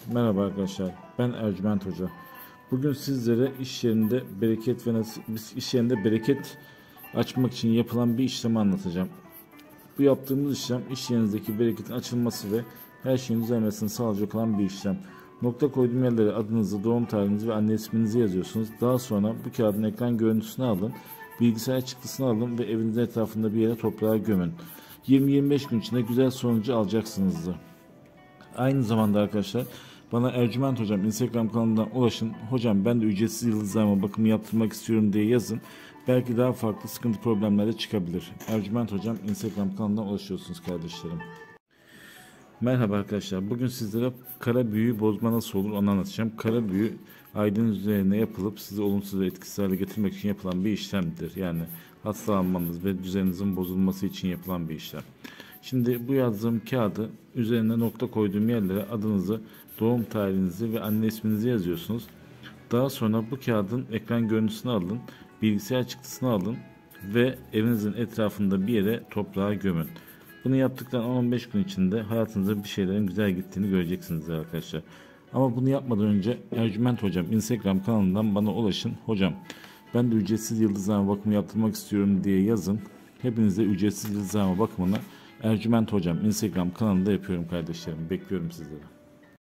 Merhaba arkadaşlar, ben Ercüment Hoca. Bugün sizlere iş yerinde bereket açmak için yapılan bir işlemi anlatacağım. Bu yaptığımız işlem iş yerinizdeki bereketin açılması ve her şeyin düzelmesini sağlayacak olan bir işlem. Nokta koyduğum yerlere adınızı, doğum tarihinizi ve anne isminizi yazıyorsunuz. Daha sonra bu kağıdın ekran görüntüsünü alın, bilgisayar çıktısını alın ve evinizin etrafında bir yere toprağa gömün. 20-25 gün içinde güzel sonucu alacaksınızdır. Aynı zamanda arkadaşlar bana Ercüment Hocam Instagram kanalından ulaşın. Hocam ben de ücretsiz yıldızlarıma bakımı yaptırmak istiyorum diye yazın. Belki daha farklı sıkıntı problemler de çıkabilir. Ercüment Hocam Instagram kanalından ulaşıyorsunuz kardeşlerim. Merhaba arkadaşlar. Bugün sizlere kara büyüyü bozma nasıl olur onu anlatacağım. Kara büyü aydın üzerine yapılıp sizi olumsuz ve etkisiz hale getirmek için yapılan bir işlemdir. Yani hastalanmanız ve düzeninizin bozulması için yapılan bir işlem. Şimdi bu yazdığım kağıdı üzerine nokta koyduğum yerlere adınızı, doğum tarihinizi ve anne isminizi yazıyorsunuz. Daha sonra bu kağıdın ekran görüntüsünü alın, bilgisayar çıktısını alın ve evinizin etrafında bir yere toprağa gömün. Bunu yaptıktan 15 gün içinde hayatınızda bir şeylerin güzel gittiğini göreceksiniz arkadaşlar. Ama bunu yapmadan önce Ercüment Hocam Instagram kanalından bana ulaşın. Hocam ben de ücretsiz yıldızlama bakımı yaptırmak istiyorum diye yazın. Hepinize ücretsiz yıldızlama bakımını Ercüment Hocam Instagram kanalında yapıyorum kardeşlerim. Bekliyorum sizleri.